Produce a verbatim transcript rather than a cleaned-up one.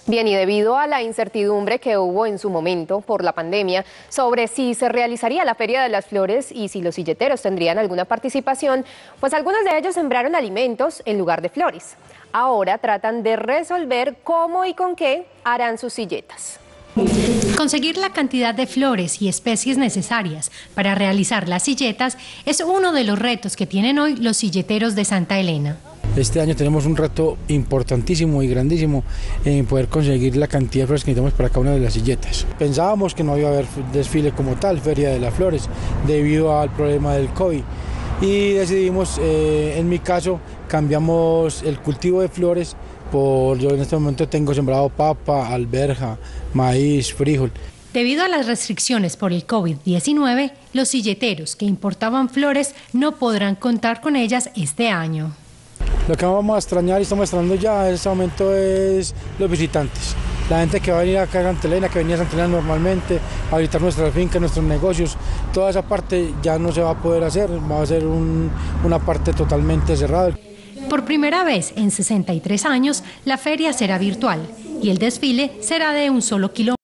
Bien, y debido a la incertidumbre que hubo en su momento por la pandemia sobre si se realizaría la Feria de las Flores y si los silleteros tendrían alguna participación, pues algunos de ellos sembraron alimentos en lugar de flores. Ahora tratan de resolver cómo y con qué harán sus silletas. Conseguir la cantidad de flores y especies necesarias para realizar las silletas es uno de los retos que tienen hoy los silleteros de Santa Elena. Este año tenemos un reto importantísimo y grandísimo en poder conseguir la cantidad de flores que necesitamos para cada una de las silletas. Pensábamos que no iba a haber desfile como tal, Feria de las Flores, debido al problema del COVID. Y decidimos, eh, en mi caso, cambiamos el cultivo de flores por, yo en este momento tengo sembrado papa, alberja, maíz, frijol. Debido a las restricciones por el COVID diecinueve, los silleteros que importaban flores no podrán contar con ellas este año. Lo que vamos a extrañar y estamos extrañando ya en este momento es los visitantes. La gente que va a venir acá a Santa Elena, que venía a Santa Elena normalmente, a visitar nuestras fincas, nuestros negocios, toda esa parte ya no se va a poder hacer, va a ser un, una parte totalmente cerrada. Por primera vez en sesenta y tres años, la feria será virtual y el desfile será de un solo kilómetro.